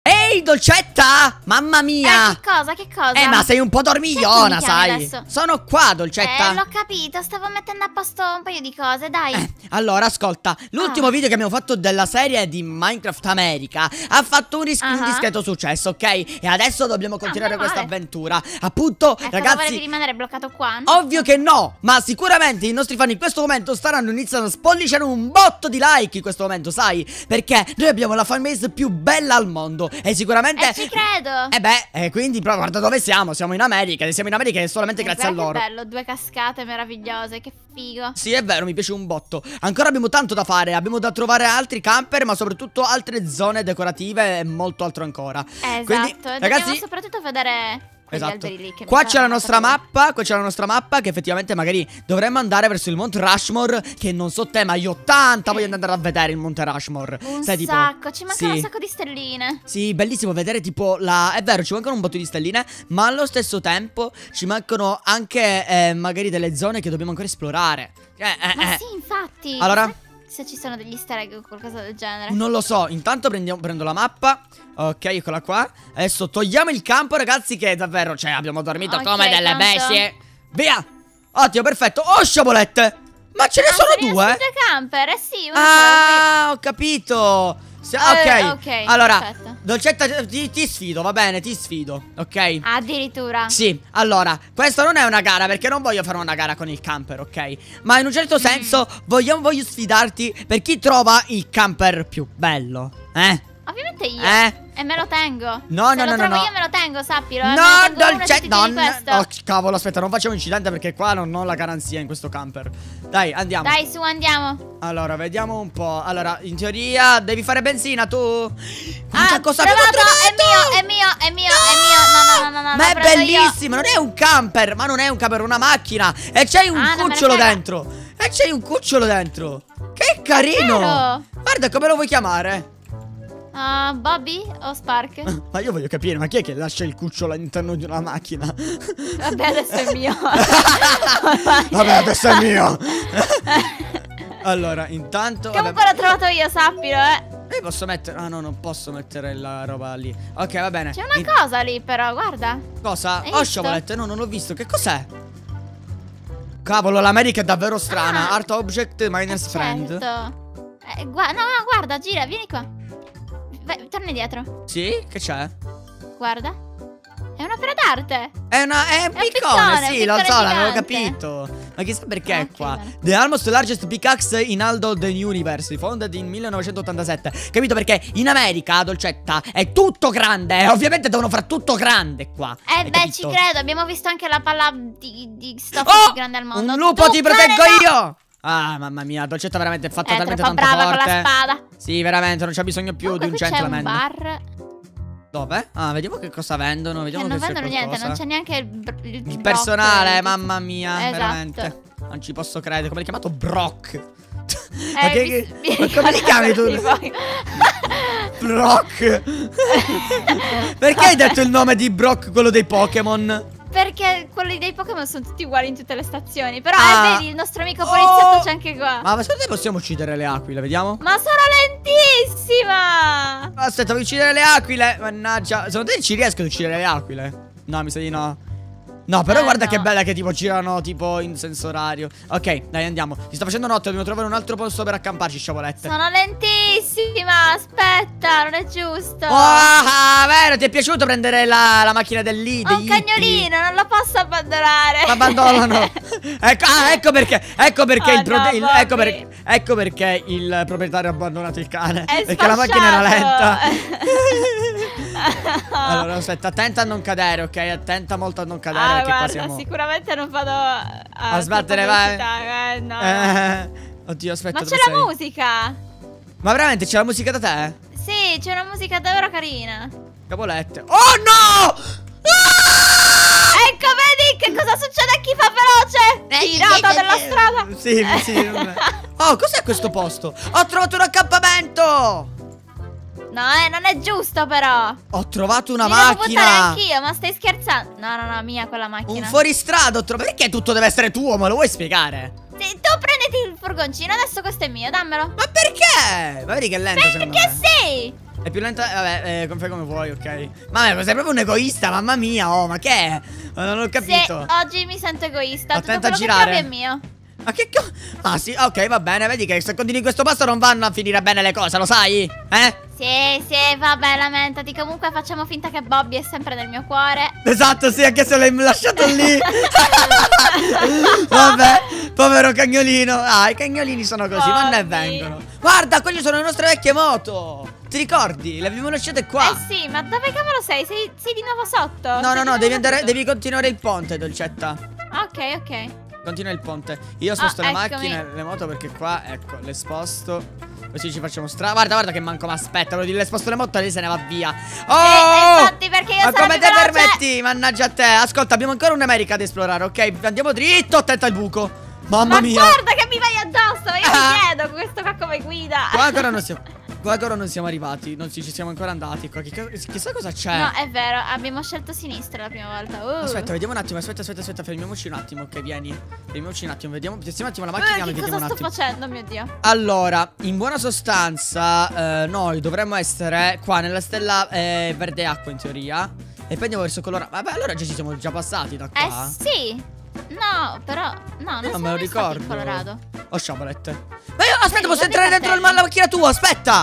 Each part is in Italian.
Ehi, Dolcetta! Mamma mia! Che cosa? Che cosa? Ma sei un po' dormigliona, Perché mi chiami sai? adesso? Sono qua, Dolcetta. L'ho capito, stavo mettendo a posto un paio di cose, dai. Allora, ascolta, l'ultimo video che abbiamo fatto della serie di Minecraft America ha fatto un discreto successo, ok? E adesso dobbiamo continuare meno questa male. avventura. Appunto, Volevi ragazzi, rimanere bloccato qua? ovvio che no, ma sicuramente i nostri fan in questo momento staranno iniziando a spolliciare un botto di like in questo momento, sai? Perché noi abbiamo la fanbase più bella al mondo e sicuramente... ci credo. Quindi però guarda dove siamo, siamo in America e siamo in America solamente grazie a loro. Che bello, 2 cascate meravigliose, che figo. Sì, è vero, mi piace un botto. Ancora abbiamo tanto da fare, abbiamo da trovare altri camper, ma soprattutto altre zone decorative e molto altro ancora. Esatto, Quindi, dobbiamo ragazzi, soprattutto vedere quegli esatto. alberi lì che Qua mi c'è la fanno nostra paura. mappa, qua c'è la nostra mappa che effettivamente magari dovremmo andare verso il Monte Rushmore, che non so te, ma io tanta voglio andare a vedere il Monte Rushmore. Un Sai, tipo, sacco, ci mancano sì. un sacco di stelline. Sì, bellissimo vedere tipo la... È vero, ci mancano un botto di stelline, ma allo stesso tempo ci mancano anche magari delle zone che dobbiamo ancora esplorare. Ma sì, infatti. Allora? Chissà se ci sono degli easter egg o qualcosa del genere. Non lo so, intanto prendo la mappa. Ok, eccola qua. Adesso togliamo il campo, ragazzi, che davvero, cioè, abbiamo dormito Ok, come delle tanto. bestie. Via! Ottimo, perfetto. Oh, sciabolette! Ma ce ne sono due? Sono 2 camper, sì. Una Ah, ho capito. Ok, allora, perfetto. Dolcetta, ti sfido, va bene, ti sfido. Ok? Addirittura. Sì, allora, questa non è una gara perché non voglio fare una gara con il camper, ok? Ma in un certo senso voglio sfidarti per chi trova il camper più bello. Ovviamente io. Eh? E me lo tengo. No, Se no, lo no, trovo no. io me lo tengo, sappilo. No, me ne tengo uno e Dolcetta, tu ti tieni questo. Oh, cavolo, aspetta, non facciamo incidente perché qua non ho la garanzia in questo camper. Dai, andiamo. Dai, su, andiamo. Allora, vediamo un po'. Allora, in teoria devi fare benzina tu. Guarda cosa trovato, abbiamo trovato. è mio. No, Ma è lo prendo io. bellissimo, non è un camper, ma non è un camper, è una macchina. E c'hai un non me ne cucciolo frega. dentro. E c'hai un cucciolo dentro. Che carino. vero. Guarda come lo vuoi chiamare. Bobby o Spark? Ma io voglio capire, ma chi è che lascia il cucciolo all'interno di una macchina? Vabbè, adesso è mio. Vabbè, adesso è mio. Allora, intanto Comunque l'ho trovato io, sappilo, io posso mettere... Ah no, non posso mettere la roba lì. Ok, va bene. C'è una cosa lì però, guarda. Cosa? Hai Oh, visto? sciabolette, no, non l'ho visto. Che cos'è? Cavolo, l'America è davvero strana. Art Object Miners Friend. Certo. No, guarda, gira, vieni qua. Vai, torna indietro. Sì? Che c'è? Guarda. È un'opera d'arte. È un piccone, piccone, sì, un lo piccone so, l'avevo gigante. capito. Ma chissà perché è Ok, qua. bene. The almost largest pickaxe in all the universe, founded in 1987. Capito perché in America, Dolcetta, è tutto grande. Ovviamente devono fare tutto grande qua. Hai Beh, capito? ci credo. Abbiamo visto anche la palla di stoffa Oh! più grande al mondo. Un lupo, Tu, ti proteggo cane, no! io! Ah, mamma mia, Dolcetta veramente è fatta talmente troppo tanto brava forte. con la spada. Sì, veramente, non c'è bisogno più Comunque di un qui c'è un gentleman. bar. Dove? Ah, vediamo che cosa vendono. Vediamo Che non se c'è vendono niente, qualcosa. non c'è neanche Il Brock, personale, mamma mia, Esatto. veramente. Non ci posso credere. Come l'hai chiamato? Brock. mi Ma come li chiami tu? ricordo Brock. Perché hai detto il nome di Brock, quello dei Pokémon? Perché quelli dei Pokémon sono tutti uguali in tutte le stazioni. Però vedi, il nostro amico Oh! poliziotto c'è anche qua. Ma secondo te possiamo uccidere le aquile? Vediamo. Ma sono lentissima! Aspetta, voglio uccidere le aquile. Mannaggia. Secondo te ci riesco ad uccidere le aquile? No, mi sa di no. No, però guarda no. che bella che tipo girano tipo in senso orario. Ok, dai, andiamo. Si sta facendo notte, dobbiamo trovare un altro posto per accamparci, sciabolette. Sono lentissima! Aspetta, non è giusto! Oh, vero, ti è piaciuto prendere la macchina del lì? Ho un cagnolino, non lo posso abbandonare! Abbandonano. Ecco perché. Ecco perché Oh, no, Bobby. ecco perché il proprietario ha abbandonato il cane. È perché la macchina era lenta. sfasciato. Allora, aspetta, attenta a non cadere, ok? Attenta molto a non cadere perché qua Guarda, siamo sicuramente non vado a sbattere, troppa vai. velocità, no. Oddio, aspetta, Ma dove c'è la sei? musica! Ma veramente c'è la musica da te? Sì, c'è una musica davvero carina. Cavolette. Oh no! Ecco, vedi che cosa succede a chi fa veloce? Tirato dalla strada. Sì, vabbè. Oh, cos'è questo posto? Ho trovato un accampamento! No, non è giusto però. Ho trovato una Mi devo buttare macchina! anch'io, ma stai scherzando? No, mia quella macchina. Un fuoristrada ho trovato. Perché tutto deve essere tuo? Me lo vuoi spiegare? Sì, tu prenditi il furgoncino, adesso questo è mio, dammelo. Ma perché? Ma vedi che è lento secondo Perché me. sì? È più lenta. Vabbè, fai come vuoi, ok. Vabbè, sei proprio un egoista, mamma mia. Oh, ma che è? Non ho capito. Sì, oggi mi sento egoista. Attenta a Tutto quello girare. che trovi è mio. Ma che co... Ah sì, ok, va bene. Vedi che se continui in questo passo non vanno a finire bene le cose, lo sai? Sì, vabbè, lamentati. Comunque facciamo finta che Bobby è sempre nel mio cuore. Esatto, sì, anche se l'hai lasciato lì. Vabbè, povero cagnolino. Ah, i cagnolini sono così, vanno e vengono. Guarda, quelle sono le nostre vecchie moto. Ti ricordi? Le abbiamo lasciate qua. Sì, ma dove cavolo sei? Sei di nuovo sotto? No, devi continuare il ponte, dolcetta. Ok. Continua il ponte. Io sposto le eccomi. macchine, le moto perché qua, ecco, le sposto. Così ci facciamo strada. Guarda che manco mi aspetta. Voglio dire, le sposto le moto e lei se ne va via. Oh! Infatti, perché io Ma sono come più te veloce. permetti? Mannaggia a te. Ascolta, abbiamo ancora un'America da esplorare, ok? Andiamo dritto, attenta al buco. Mamma mia. Guarda che mi vai addosso. Io mi chiedo, questo qua come guida. Qua ancora non siamo arrivati. Non ci siamo ancora andati qua. Chissà cosa c'è. No, è vero, abbiamo scelto sinistra la prima volta. Aspetta, vediamo un attimo. Aspetta. Fermiamoci un attimo, ok, vieni. Fermiamoci un attimo. Vediamo un attimo la macchina. Che Vediamo un cosa sto attimo. facendo, mio Dio? Allora, in buona sostanza, noi dovremmo essere qua nella stella verde acqua in teoria. E poi andiamo verso colore. Vabbè, allora ci siamo già passati da qua. Sì. No, però. No, non me lo siamo mai stati ricordo. in Colorado. Oh, sciabolette. Ma io, aspetta, posso guarda entrare i dentro cartelli. la macchina tua, aspetta.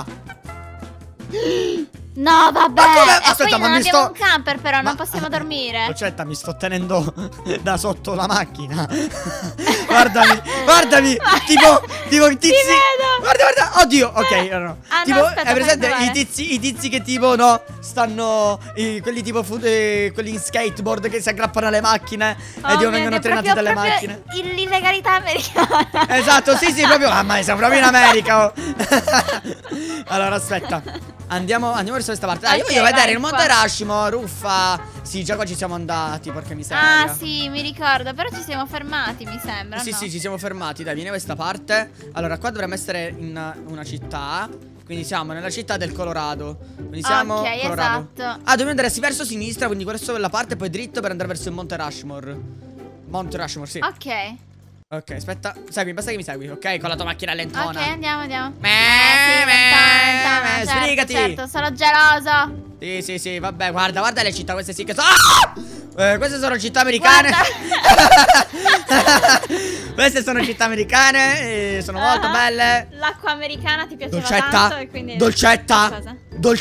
No, vabbè. Ma come? E Aspetta, poi ma non mi abbiamo sto- un camper, però Ma- non possiamo dormire. Concetta, mi sto tenendo da sotto la macchina. Guardami. Tipo i tizi. vedo. Guarda. Oddio, ok. No. Ah, no, Tipo, aspetta, hai presente fammi i tizi che tipo, no, stanno. Quelli tipo quelli in skateboard che si aggrappano alle macchine e Oh, tipo mio vengono Dio, trainati dalle macchine. L'illegalità americana. Esatto, sì, proprio. Mamma mia, siamo proprio in America. Oh. Allora, aspetta. Andiamo verso questa parte. Io voglio vai, vedere il Monte qua. Rushmore, uffa. Sì, già qua ci siamo andati, porca miseria. Ah, sì, mi ricordo. Però ci siamo fermati, mi sembra. Sì, no? ci siamo fermati. Dai, vieni questa parte. Allora, qua dovremmo essere in una città. Quindi siamo nella città del Colorado. Quindi siamo Ok, Colorado. esatto. Ah, dobbiamo andare verso sinistra, quindi verso quella parte, poi dritto per andare verso il Monte Rushmore. Monte Rushmore, sì. Ok. Ok, aspetta. Basta che mi segui, ok? Con la tua macchina lentona. Ok, andiamo. Sì, Meh, lontano, sbrigati. certo, sono geloso. Sì, vabbè, guarda le città, queste sì che sono. Queste sono città americane. Queste sono città americane, sono molto belle. L'acqua americana ti piaceva Dolcetta. tanto e quindi... Dolcetta. Cosa?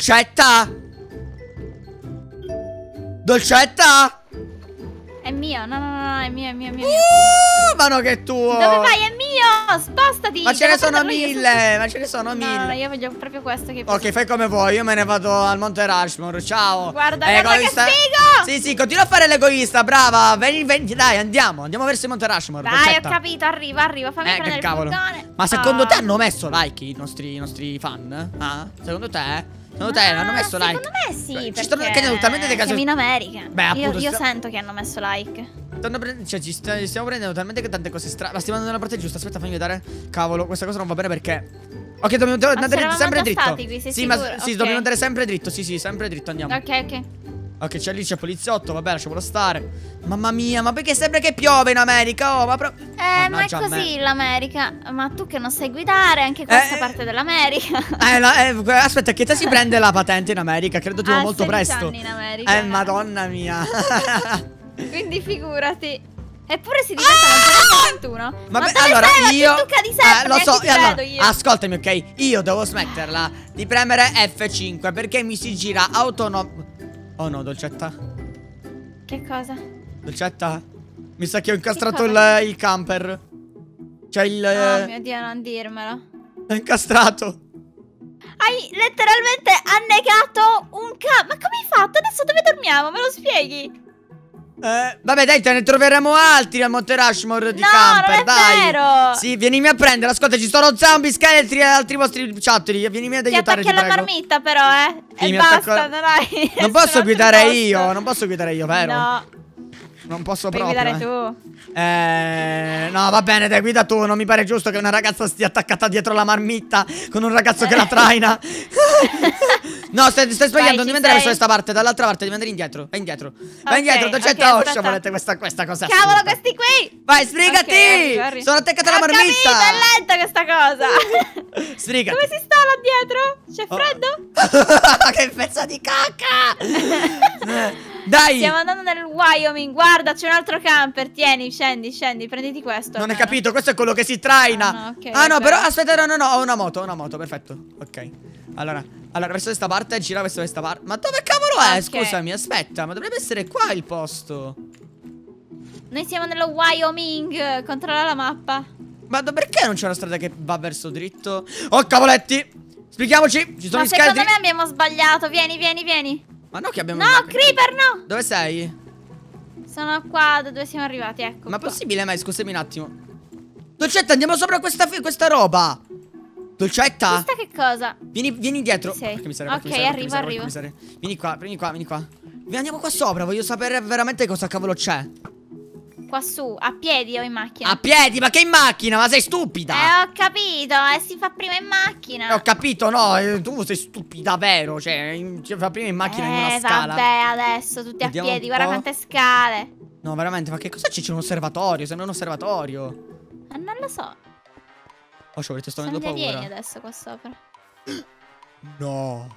Dolcetta. È mio, no, è mio. Ma no, che è tuo. Dove vai? È mio! Spostati! Ma ce ne devo sono prenderlo io, mille. Ma ce ne sono No, mille. io voglio proprio questo che... Ok, fai come vuoi, io me ne vado al Monte Rushmore, ciao. Guarda che Egoista. figo! Sì, continua a fare l'egoista, brava. Vieni, dai, andiamo verso il Monte Rushmore. Dai, Dolcetta. ho capito, arriva, fammi prendere Che il cavolo. furgone. Ma secondo te hanno messo like i nostri fan? Ah? Secondo te? Secondo te hanno messo like? Secondo me sì, Ci perché stanno cadendo talmente dei casi. siamo in America. Beh, appunto, io sento che hanno messo like. Ci stiamo prendendo talmente che tante cose strane. Ma stiamo andando nella parte giusta, aspetta, fammi vedere. Cavolo, questa cosa non va bene perché. Ok, dobbiamo andare sempre dritto. Qui, sei sì, sicuro? ma sì, Ok. dobbiamo andare sempre dritto. Sì, sempre dritto andiamo. Ok. Ok, c'è poliziotto, vabbè, lasciamolo stare. Mamma mia, ma perché sembra che piove in America? Oh, ma ma è mannaggia a me. così l'America. Ma tu che non sai guidare anche questa parte dell'America. Aspetta, che te si prende la patente in America? Credo tipo molto 16 presto. anni in America. Madonna mia. Quindi figurati. Eppure si diventa 21. Ma dove allora sei? io La zucca di sempre, lo so, ti credo io. ascoltami, ok? Io devo smetterla di premere F5 perché mi si gira autonom. Oh no, Dolcetta. Che cosa? Dolcetta? Mi sa che ho incastrato cosa? il camper. Cioè il Oh mio Dio, non dirmelo. L'ho incastrato. Hai letteralmente annegato un Ma come hai fatto? Adesso dove dormiamo? Me lo spieghi? Vabbè, dai, te ne troveremo altri al Monte Rushmore di No, camper, non è dai. vero. Sì, vienimi a prendere. Ascolta, ci sono zombie, scheletri e altri vostri ciottoli. Vienimi ad Ti aiutare, attacchi ti alla prego. marmitta però, Sì, e mi basta, attacco- non hai Non nessun posso altro guidare posto. io, non posso guidare io, vero? No. Non posso Puoi proprio. guidare tu. No, va bene, dai, guida tu. Non mi pare giusto che una ragazza stia attaccata dietro la marmitta con un ragazzo che la traina. No, stai sbagliando. Non devi andare verso questa parte. Dall'altra parte devi andare indietro. Vai indietro. Vai indietro, Dolcetta. Oh, sciabolette, questa cosa. Cavolo, assurda. questi qui. Vai, sbrigati. Ok, arrivo. Sono attaccata alla Ho marmitta. capito, è lenta questa cosa. Sbrigati. Come si sta là dietro? C'è freddo? Che pezzo di cacca. Dai. Stiamo andando nel Wyoming. Guarda, c'è un altro camper. Tieni, scendi, prenditi questo. Non hai almeno. capito, questo è quello che si traina. Ah, no, ok, no, vabbè. però aspetta, no, ho una moto, perfetto. Ok. Allora, verso questa parte, gira verso questa parte. Ma dove cavolo è? Ok. Scusami, aspetta, ma dovrebbe essere qua il posto. Noi siamo nello Wyoming. Controlla la mappa. Ma perché non c'è una strada che va verso dritto? Oh, cavoletti! Spieghiamoci, ci sono Ma gli secondo scheletri. me abbiamo sbagliato. Vieni. Ma no, che abbiamo. No, Creeper, no. Dove sei? Sono qua da dove siamo arrivati, ecco. Ma qua. possibile, mai? Scusami un attimo. Dolcetta, andiamo sopra questa roba. Dolcetta? Questa che cosa? Vieni indietro. Ci sei? Porca miseria, Ok, porca miseria, arrivo. porca miseria. Vieni qua. Andiamo qua sopra, voglio sapere veramente cosa cavolo c'è. Qua su, a piedi o in macchina? A piedi, ma che in macchina? Ma sei stupida? Ho capito, si fa prima in macchina. Ho capito, no, tu sei stupida, vero? Cioè, si fa prima in macchina in una scala. Vabbè, adesso tutti Vediamo a piedi, un guarda po'. quante scale. No, veramente, ma che cosa c'è? C'è un osservatorio, sembra un osservatorio. Non lo so. Oh, ci sto Sono avendo degli alieni paura. adesso qua sopra. No.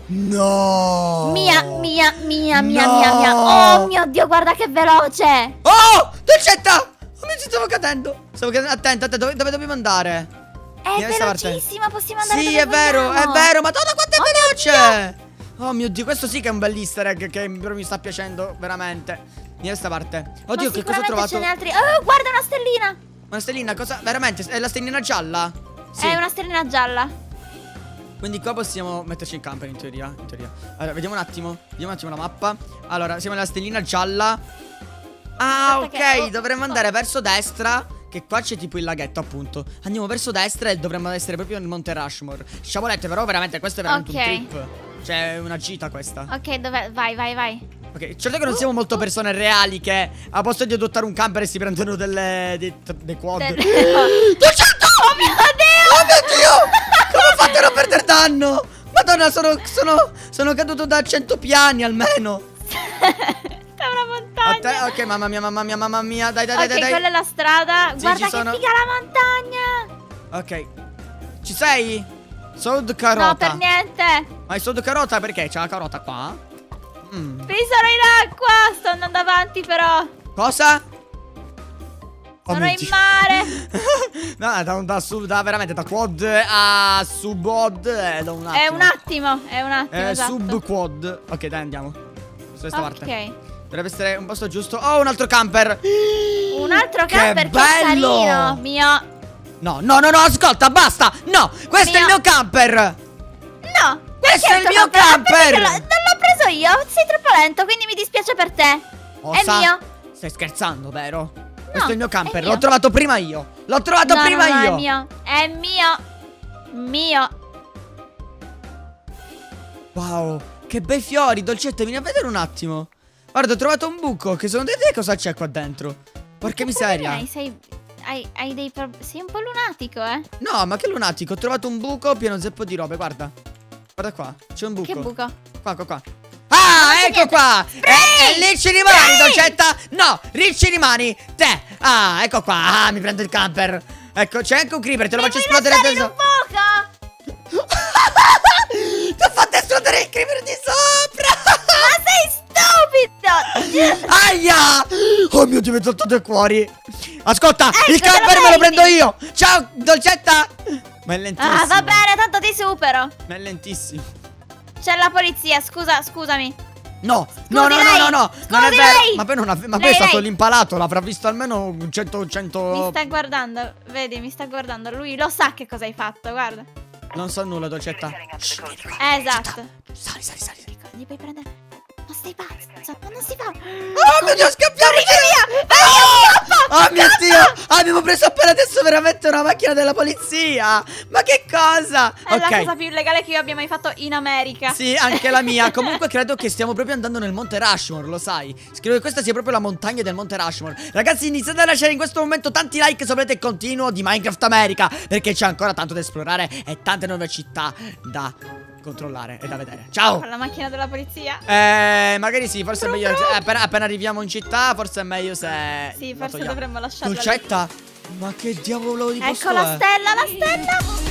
Mia. No. Oh mio Dio, guarda che veloce. Oh, Dolcetta! Come ci stavo cadendo? Attenta, dove dobbiamo andare? È Vieni da questa parte. velocissima, possiamo andare Sì, dove è vero, vogliamo. Madonna quanto è veloce! Oh mio Dio, questo sì che è un bel easter egg che mi sta piacendo veramente. Vieni da questa parte. Oddio, Ma che cosa ho sicuramente trovato? ce n'è altri. Oh, guarda una stellina. Una stellina, cosa? Veramente? È la stellina gialla? Sì. È una stellina gialla. Quindi qua possiamo metterci in camper in teoria. Allora, vediamo un attimo la mappa. Allora, siamo nella stellina gialla. Ah, Aspetta ok, dovremmo andare verso destra. Che qua c'è tipo il laghetto, appunto. Andiamo verso destra e dovremmo essere proprio nel Monte Rushmore. Sciabolette, però veramente questo è veramente un trip. Cioè, è una gita questa. Ok, dove? Vai. Ok, certo che non siamo molto persone reali che a posto di adottare un camper si prendono dei quad. 200! Oh mio Dio! Oh mio Dio! Come ho fatto a non perdere danno? Madonna, sono caduto da 100 piani almeno. È una montagna. Ok, mamma mia. Dai. Ok, quella è la strada. Sì, Guarda ci che sono. figa la montagna. Ok. Ci sei? Sud carota. No, per niente. Ma il sud carota perché? C'è la carota qua? Mi sono in acqua. Sto andando avanti però. Cosa? Oh Sono mio in Dio. mare. No, veramente da quad a subod da un attimo. È un attimo, esatto. Sub quad. Ok, dai, andiamo. Su questa parte. Ok. Dovrebbe essere un posto giusto. Oh, un altro camper. Un altro Che camper che è bello! carino. Mio. No, ascolta, basta. No, questo è il mio camper. No. Questo è il mio A parte camper. che non l'ho preso io. Sei troppo lento, quindi mi dispiace per te. Cosa? È mio. Stai scherzando, vero? Questo è il mio camper. è mio. L'ho trovato prima io. No, io. è mio. È mio. Wow, che bei fiori. Dolcetta, vieni a vedere un attimo. Guarda, ho trovato un buco. Che secondo te cosa c'è qua dentro? Porca miseria. Sei un po' lunatico, eh? No, ma che lunatico. Ho trovato un buco pieno zeppo di robe. Guarda. Guarda qua. C'è un buco. Che buco? Qua. Ah, ecco qua. E lì ci rimani, Dolcetta. No, lì ci rimani. Te. Ah, ecco qua. Ah, mi prendo il camper. Ecco, c'è anche un creeper. Te lo faccio esplodere in un adesso. buco? Ti ho fatto esplodere il creeper di sopra. Ma sei stupido! Aia! Oh mio Dio, mi sono tutti cuori. Ascolta, Ecco, il te lo camper me lo meriti. prendo io. Ciao, Dolcetta. Ma è lentissimo. Ah, va bene, tanto ti supero. Ma è lentissimo. C'è la polizia, scusami. No. Scusi Non è lei. vero. Lei. Ma poi Lei, è stato lei. l'impalato. L'avrà visto almeno 100. Mi sta guardando, vedi, mi sta guardando. Lui lo sa che cosa hai fatto, guarda. Non so nulla, Dolcetta. Esatto. Sali. Gli puoi prendere. Ma stai pazzo, ma non si fa. Oh mio Dio, scappiamo. Corri via! Oh mio Dio. abbiamo preso appena adesso veramente una macchina della polizia. Ma che cosa? È la cosa più illegale che io abbia mai fatto in America. Sì, anche la mia. Comunque credo che stiamo proprio andando nel Monte Rushmore, lo sai. Credo che questa sia proprio la montagna del Monte Rushmore. Ragazzi, iniziate a lasciare in questo momento tanti like se volete il continuo di Minecraft America, perché c'è ancora tanto da esplorare e tante nuove città da controllare e da vedere. Ciao. Con la macchina della polizia? Magari sì, forse è meglio appena arriviamo in città, forse è meglio se... Sì, forse dovremmo lasciarla. Dolcetta? Ma che diavolo di posto Ecco è? la stella, la stella.